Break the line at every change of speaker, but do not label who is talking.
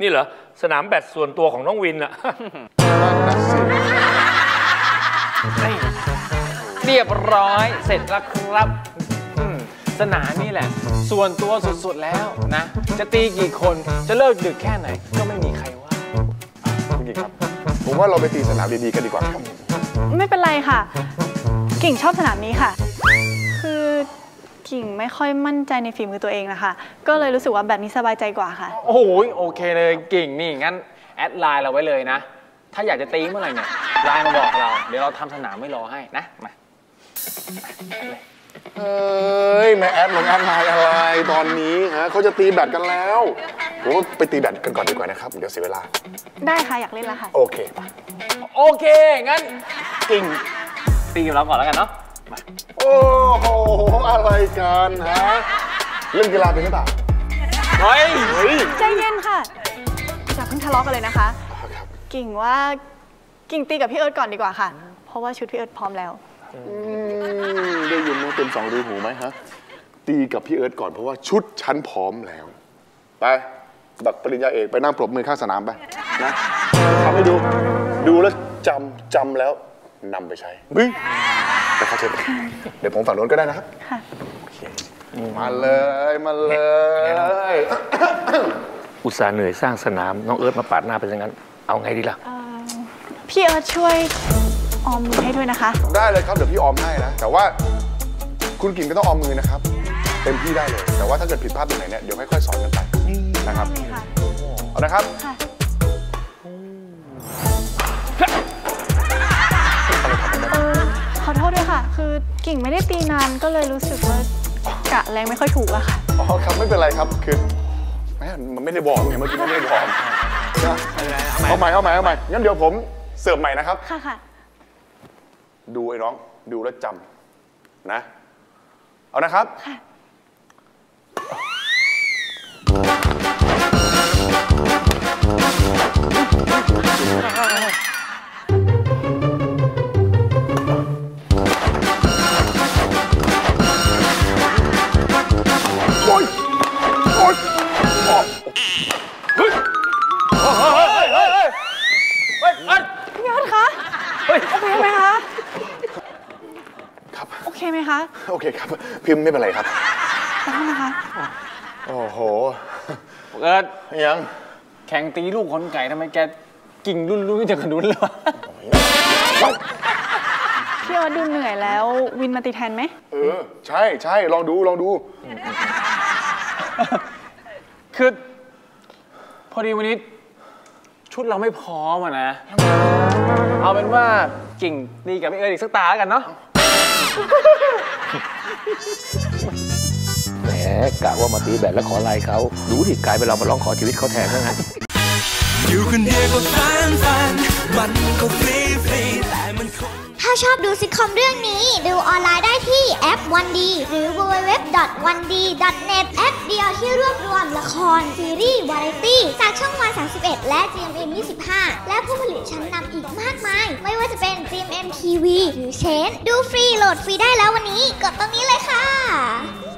นี่เหรอสนามแบดส่วนตัวของน้องวินอะ
เรียบร้อยเสร็จแล้วครับสนามนี่แหละส่วนตัวสุดๆแล้วนะจะตีกี่คนจะเลิกดึกแค่ไหนก็ไม่มีใครว่า
คุณกิ่งครับผมว่าเราไปตีสนามดีๆกันดีกว่าครับ
ไม่เป็นไรค่ะกิ่งชอบสนามนี้ค่ะคือกิ่งไม่ค่อยมั่นใจในฝีมือตัวเองนะคะก็เลยรู้สึกว่าแบบนี้สบายใจกว่าค่ะ
โอ้โหโอเคเลยกิ่งนี่งั้นแอดไลน์เราไว้เลยนะถ้าอยากจะตีเมื่อไหร่เนี่ยไลน์มาบอกเราเดี๋ยวเราทำสนามไม่รอให้นะมา
เฮ้ยแม่แอดลงแอดไลน์อะไรตอนนี้ฮะเขาจะตีแบดกันแล้วผมว่าไปตีแบดกันก่อนดีกว่านะครับเดี๋ยวเสียเวลา
ได้ค่ะอยากเล่นแล้วค่ะ
โอเค
โอเคงั้นกิ่งตีกับเราก่อนแล้วกันเนาะมา
โอ้โหอะไรกันฮะเล่นกีฬาเป็นหรือเปล่า
เฮ้ย
ใจเย็นค่ะอย่าเพิ่งทะเลาะกันเลยนะคะกิ่งว่ากิ่งตีกับพี่เอิร์ธก่อนดีกว่าค่ะเพราะว่าชุดพี่เอิร์ธพร้อมแล้ว
ได้ยินน้องเต็ม2 รูหูไหมฮะตีกับพี่เอิร์ธก่อนเพราะว่าชุดฉันพร้อมแล้วไปบัตรปริญญาเอกไปนั่งปรบมือข้างสนามไปนะทำให้ดูแล้วจำแล้วนำไปใช้ไปเข้าเชิญเดี๋ยวผมฝั่งโน้นก็ได้นะครับมาเลย
อุตส่าห์เหนื่อยสร้างสนามน้องเอิร์ธมาปาดหน้าไปซะงั้นเอาไงดีล่ะ
พี่เอิร์ธช่วยออมมือให้ด้วยนะคะ
ได้เลยครับเดี๋ยวพี่ออมให้นะแต่ว่าคุณกิ่งก็ต้องออมมือนะครับเต็มที่ได้เลยแต่ว่าถ้าเกิดผิดพลาดตรงไหนเนี่ยเดี๋ยวค่อยๆสอนกันไปนะครับเอานะครับ
ขอโทษด้วยค่ะคือกิ่งไม่ได้ตีนานก็เลยรู้สึกว่ากะแรงไม่ค่อยถูกอะค่ะ
อ๋อครับไม่เป็นไรครับคือมันไม่ได้บอกไงเมื่อกี้ไม่ได้บอกเอาใหม่งั้นเดี๋ยวผมเสิร์ฟใหม่นะครับ
ค่ะ
ดูไอ้น้องดูแล้วจำนะเอานะครับโอ๊ย
พี่ยอดคะโอเคไหมคะ
ครับ
โอเคไหมคะ
โอเคครับพิมพ์ไม่เป็นไรครับ
ขอโทษนะคะ
โอ้โห
ยังแข่งตีลูกขนไก่ทำไมแกกิ่งรุ่นจะกระดุนเลยวะ
พี่ยอดดูเหนื่อยแล้ววินมาตีแทนไหม
ใช่ลองดู
คือพอดีวันนี้ชุดเราไม่พร้อมอะนะเอาเป็นว่ากิ่งตีกับพี่เอิร์ธอีกสักตาแล้วกันเนาะ
แหมกะว่ามาตีแบดแล้วขอไลน์เขาดูดิกลายเป็นเรามาร้องขอชีวิตเขาแทนซะงั้น
อยู่คนเดียวก็ฟันมันก็ฟรีแต่มันถ้าชอบดูซิทคอมเรื่องนี้ดูออนไลน์ได้ที่แอป 1D หรือ www.1d.net แอปเดียวที่รวบรวมละครซีรีส์วาไรตี้จากช่องวัน31และ GMM 25และผู้ผลิตชั้นนำอีกมากมายไม่ว่าจะเป็น GMM TV หรือเชนดูฟรีโหลดฟรีได้แล้ววันนี้กดตรงนี้เลยค่ะ